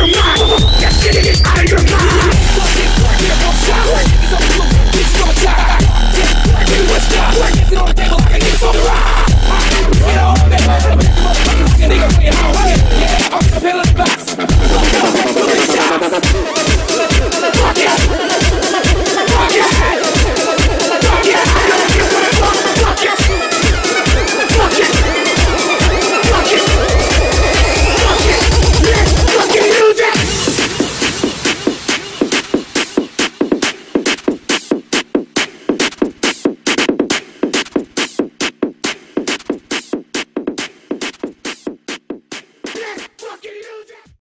mind. Get shit out of your mind. It's your time. Get what's done. Get it on the table like a nigga on the ride. You know, nigga, play how I get. Yeah, I'm the pill in the box. Shots.